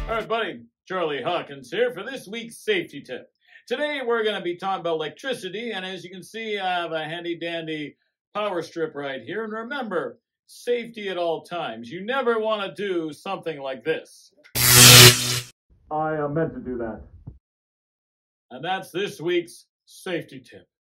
All right, buddy, Charlie Hawkins here for this week's safety tip. Today we're going to be talking about electricity, and as you can see, I have a handy-dandy power strip right here. And remember, safety at all times. You never want to do something like this. I meant to do that. And that's this week's safety tip.